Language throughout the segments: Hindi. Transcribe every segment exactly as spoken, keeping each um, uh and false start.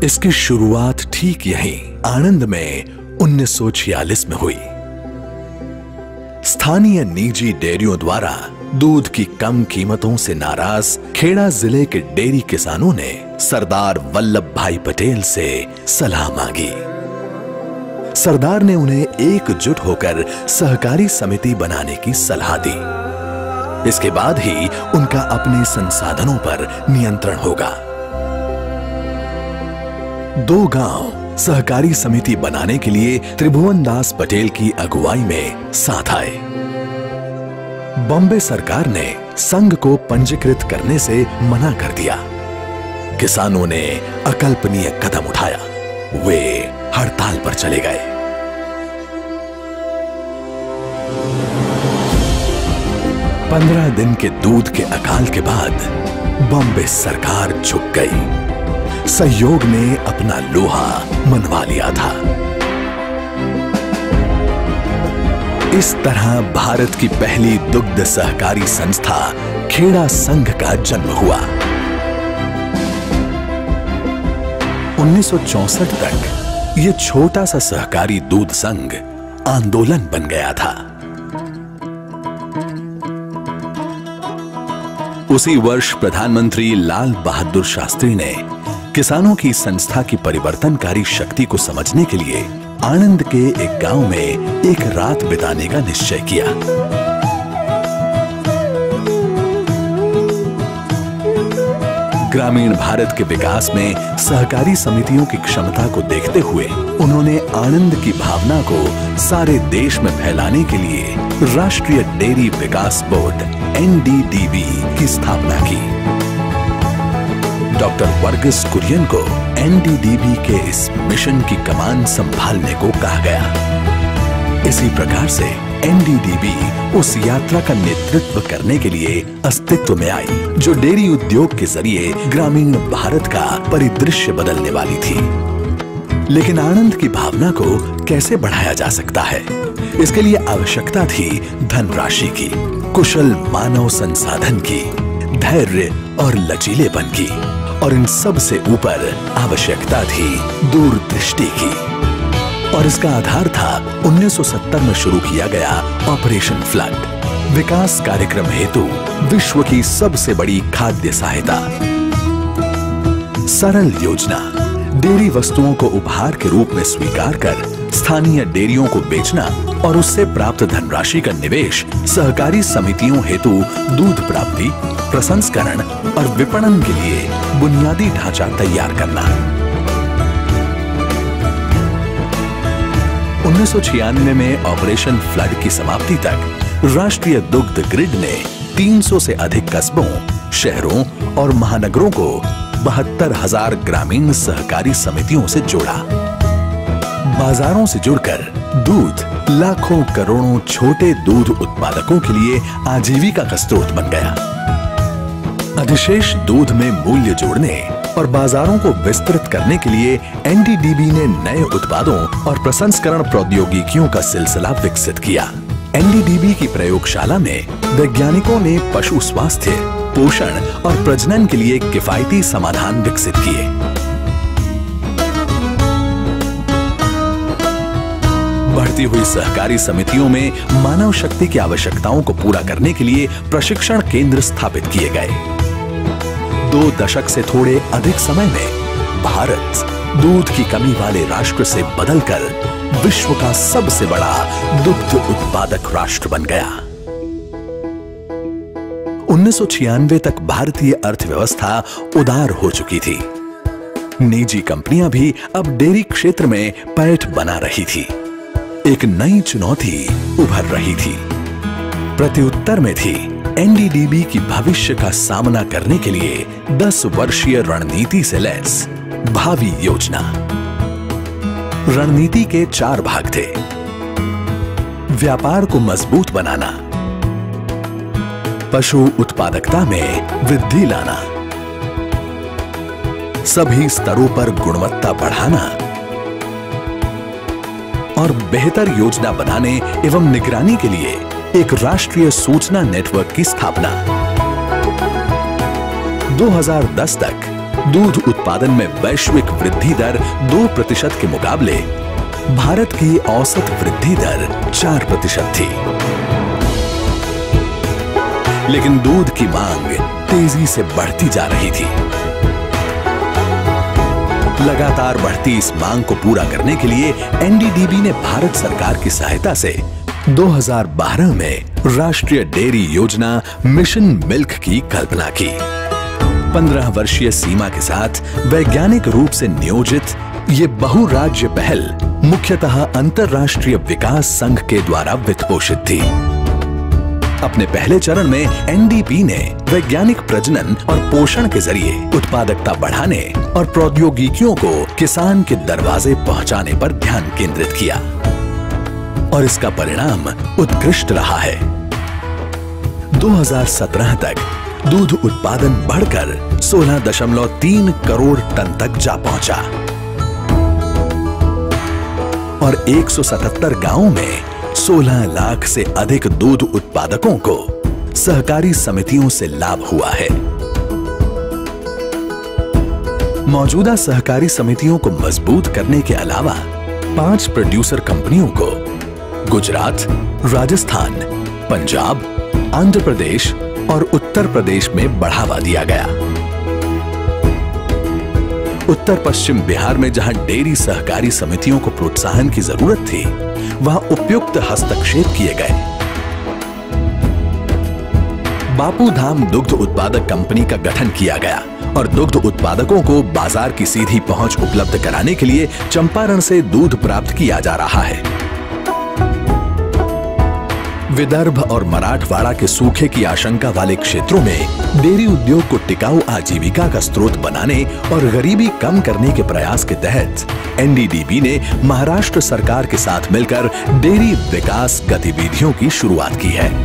इसकी शुरुआत ठीक यहीं आणंद में उन्नीस सौ छियालीस में हुई। स्थानीय निजी डेयरियों द्वारा दूध की कम कीमतों से नाराज खेड़ा जिले के डेयरी किसानों ने सरदार वल्लभ भाई पटेल से सलाह मांगी। सरदार ने उन्हें एकजुट होकर सहकारी समिति बनाने की सलाह दी। इसके बाद ही उनका अपने संसाधनों पर नियंत्रण होगा। दो गांव सहकारी समिति बनाने के लिए त्रिभुवन दास पटेल की अगुवाई में साथ आए। बॉम्बे सरकार ने संघ को पंजीकृत करने से मना कर दिया। किसानों ने अकल्पनीय कदम उठाया, वे हड़ताल पर चले गए। पंद्रह दिन के दूध के अकाल के बाद बॉम्बे सरकार झुक गई। सहयोग ने अपना लोहा मनवा लिया था। इस तरह भारत की पहली दुग्ध सहकारी संस्था खेड़ा संघ का जन्म हुआ। उन्नीस सौ चौसठ तक यह छोटा सा सहकारी दूध संघ आंदोलन बन गया था। उसी वर्ष प्रधानमंत्री लाल बहादुर शास्त्री ने किसानों की संस्था की परिवर्तनकारी शक्ति को समझने के लिए आणंद के एक गांव में एक रात बिताने का निश्चय किया। ग्रामीण भारत के विकास में सहकारी समितियों की क्षमता को देखते हुए उन्होंने आणंद की भावना को सारे देश में फैलाने के लिए राष्ट्रीय डेयरी विकास board N D D B की स्थापना की। डॉक्टर वर्गीस कुरियन को एन डी डी बी के इस मिशन की कमान संभालने को कहा गया। इसी प्रकार से एन डी डी बी उस यात्रा का नेतृत्व करने के लिए अस्तित्व में आई, जो डेयरी उद्योग के जरिए ग्रामीण भारत का परिदृश्य बदलने वाली थी। लेकिन आणंद की भावना को कैसे बढ़ाया जा सकता है? इसके लिए आवश्यकता थी धनराशि की, कुशल मानव संसाधन की, धैर्य और लचीलेपन की, और इन सब से ऊपर आवश्यकता थी दूरदृष्टि की। और इसका आधार था उन्नीस सौ सत्तर में शुरू किया गया ऑपरेशन फ्लड, विकास कार्यक्रम हेतु विश्व की सबसे बड़ी खाद्य सहायता। सरल योजना, डेयरी वस्तुओं को उपहार के रूप में स्वीकार कर स्थानीय डेयरियों को बेचना और उससे प्राप्त धनराशि का निवेश सहकारी समितियों हेतु दूध प्राप्ति, प्रसंस्करण और विपणन के लिए बुनियादी ढांचा तैयार करना। उन्नीस सौ छियानवे में ऑपरेशन फ्लड की समाप्ति तक राष्ट्रीय दुग्ध ग्रिड ने तीन सौ से अधिक कस्बों, शहरों और महानगरों को बहत्तर हजार ग्रामीण सहकारी समितियों से जोड़ा। बाजारों से जुड़कर दूध लाखों करोड़ों छोटे दूध उत्पादकों के लिए आजीविका का स्रोत बन गया। अधिशेष दूध में मूल्य जोड़ने और बाजारों को विस्तृत करने के लिए एन डी डी बी ने नए उत्पादों और प्रसंस्करण प्रौद्योगिकियों का सिलसिला विकसित किया। एन डी डी बी की प्रयोगशाला में वैज्ञानिकों ने पशु स्वास्थ्य, पोषण और प्रजनन के लिए किफायती समाधान विकसित किए। बढ़ती हुई सहकारी समितियों में मानव शक्ति की आवश्यकताओं को पूरा करने के लिए प्रशिक्षण केंद्र स्थापित किए गए। दो दशक से थोड़े अधिक समय में भारत दूध की कमी वाले राष्ट्र से बदलकर विश्व का सबसे बड़ा दुग्ध उत्पादक राष्ट्र बन गया। उन्नीस सौ छियानवे तक भारतीय अर्थव्यवस्था उदार हो चुकी थी। निजी कंपनियां भी अब डेयरी क्षेत्र में पैठ बना रही थी। एक नई चुनौती उभर रही थी। प्रत्युत्तर में थी एन डी डी बी की भविष्य का सामना करने के लिए दस वर्षीय रणनीति से लैस भावी योजना। रणनीति के चार भाग थे। व्यापार को मजबूत बनाना, पशु उत्पादकता में वृद्धि लाना, सभी स्तरों पर गुणवत्ता बढ़ाना और बेहतर योजना बनाने एवं निगरानी के लिए एक राष्ट्रीय सूचना नेटवर्क की स्थापना। दो हज़ार दस तक दूध उत्पादन में वैश्विक वृद्धि दर दो प्रतिशत के मुकाबले भारत की औसत वृद्धि दर चार प्रतिशत थी। लेकिन दूध की मांग तेजी से बढ़ती जा रही थी। लगातार बढ़ती इस मांग को पूरा करने के लिए एन डी डी बी ने भारत सरकार की सहायता से दो हज़ार बारह में राष्ट्रीय डेयरी योजना मिशन मिल्क की कल्पना की। पंद्रह वर्षीय सीमा के साथ वैज्ञानिक रूप से नियोजित ये बहुराज्य पहल मुख्यतः अंतर्राष्ट्रीय विकास संघ के द्वारा वित्त पोषित थी। अपने पहले चरण में एन डी बी ने वैज्ञानिक प्रजनन और पोषण के जरिए उत्पादकता बढ़ाने और प्रौद्योगिकियों को किसान के दरवाजे पहुंचाने पर ध्यान केंद्रित किया और इसका परिणाम उत्कृष्ट रहा है। दो हज़ार सत्रह तक दूध उत्पादन बढ़कर सोलह दशमलव तीन करोड़ टन तक जा पहुंचा और एक सौ सतहत्तर गांवों में सोलह लाख से अधिक दूध उत्पादकों को सहकारी समितियों से लाभ हुआ है। मौजूदा सहकारी समितियों को मजबूत करने के अलावा पांच प्रोड्यूसर कंपनियों को गुजरात, राजस्थान, पंजाब, आंध्र प्रदेश और उत्तर प्रदेश में बढ़ावा दिया गया। उत्तर पश्चिम बिहार में जहां डेयरी सहकारी समितियों को प्रोत्साहन की जरूरत थी, वहां उपयुक्त हस्तक्षेप किए गए। बापू धाम दुग्ध उत्पादक कंपनी का गठन किया गया और दुग्ध उत्पादकों को बाजार की सीधी पहुंच उपलब्ध कराने के लिए चंपारण से दूध प्राप्त किया जा रहा है। विदर्भ और मराठवाड़ा के सूखे की आशंका वाले क्षेत्रों में डेयरी उद्योग को टिकाऊ आजीविका का स्रोत बनाने और गरीबी कम करने के प्रयास के तहत एन डी डी बी ने महाराष्ट्र सरकार के साथ मिलकर डेयरी विकास गतिविधियों की शुरुआत की है।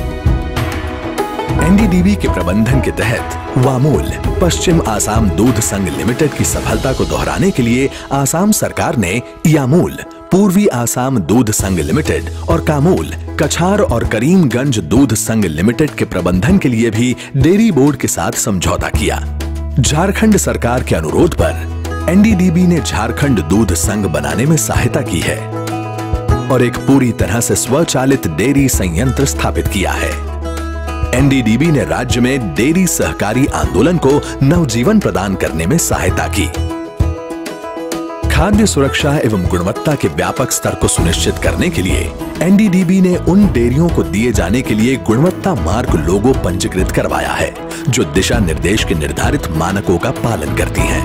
एन डी डी बी के प्रबंधन के तहत वामूल पश्चिम आसाम दूध संघ लिमिटेड की सफलता को दोहराने के लिए आसाम सरकार ने यामूल पूर्वी आसाम दूध संघ लिमिटेड और कामूल कछार और करीमगंज दूध संघ लिमिटेड के प्रबंधन के लिए भी डेयरी बोर्ड के साथ समझौता किया। झारखंड सरकार के अनुरोध पर एन डी डी बी ने झारखंड दूध संघ बनाने में सहायता की है और एक पूरी तरह से स्वचालित डेयरी संयंत्र स्थापित किया है। एन डी डी बी ने राज्य में डेयरी सहकारी आंदोलन को नवजीवन प्रदान करने में सहायता की। खाद्य सुरक्षा एवं गुणवत्ता के व्यापक स्तर को सुनिश्चित करने के लिए एन डी डी बी ने उन डेयरियों को दिए जाने के लिए गुणवत्ता मार्क लोगो पंजीकृत करवाया है जो दिशा निर्देश के निर्धारित मानकों का पालन करती हैं।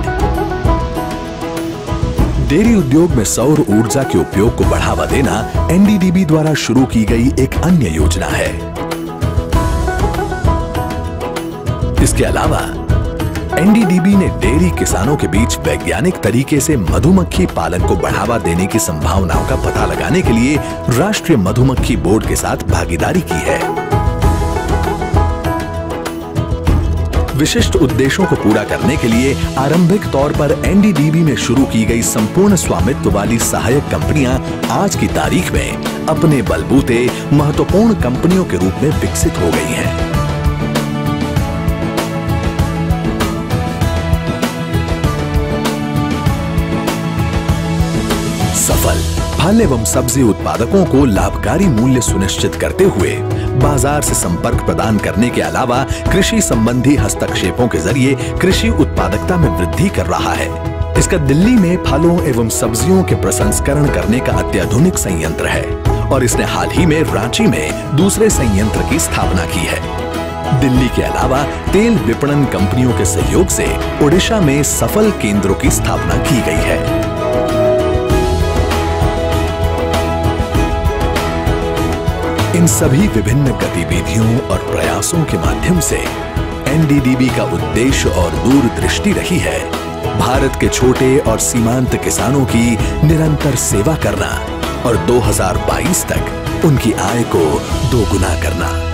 डेयरी उद्योग में सौर ऊर्जा के उपयोग को बढ़ावा देना एन डी डी बी द्वारा शुरू की गई एक अन्य योजना है। इसके अलावा एन डी डी बी ने डेयरी किसानों के बीच वैज्ञानिक तरीके से मधुमक्खी पालन को बढ़ावा देने की संभावनाओं का पता लगाने के लिए राष्ट्रीय मधुमक्खी बोर्ड के साथ भागीदारी की है। विशिष्ट उद्देश्यों को पूरा करने के लिए आरंभिक तौर पर एन डी डी बी में शुरू की गई संपूर्ण स्वामित्व वाली सहायक कंपनियां आज की तारीख में अपने बलबूते महत्वपूर्ण कंपनियों के रूप में विकसित हो गई हैं। सफल फल एवं सब्जी उत्पादकों को लाभकारी मूल्य सुनिश्चित करते हुए बाजार से संपर्क प्रदान करने के अलावा कृषि संबंधी हस्तक्षेपों के जरिए कृषि उत्पादकता में वृद्धि कर रहा है। इसका दिल्ली में फलों एवं सब्जियों के प्रसंस्करण करने का अत्याधुनिक संयंत्र है और इसने हाल ही में रांची में दूसरे संयंत्र की स्थापना की है। दिल्ली के अलावा तेल विपणन कंपनियों के सहयोग से ओडिशा में सफल केंद्रों की स्थापना की गई है। इन सभी विभिन्न गतिविधियों और प्रयासों के माध्यम से एन डी डी बी का उद्देश्य और दूरदृष्टि रही है भारत के छोटे और सीमांत किसानों की निरंतर सेवा करना और दो हज़ार बाईस तक उनकी आय को दोगुना करना।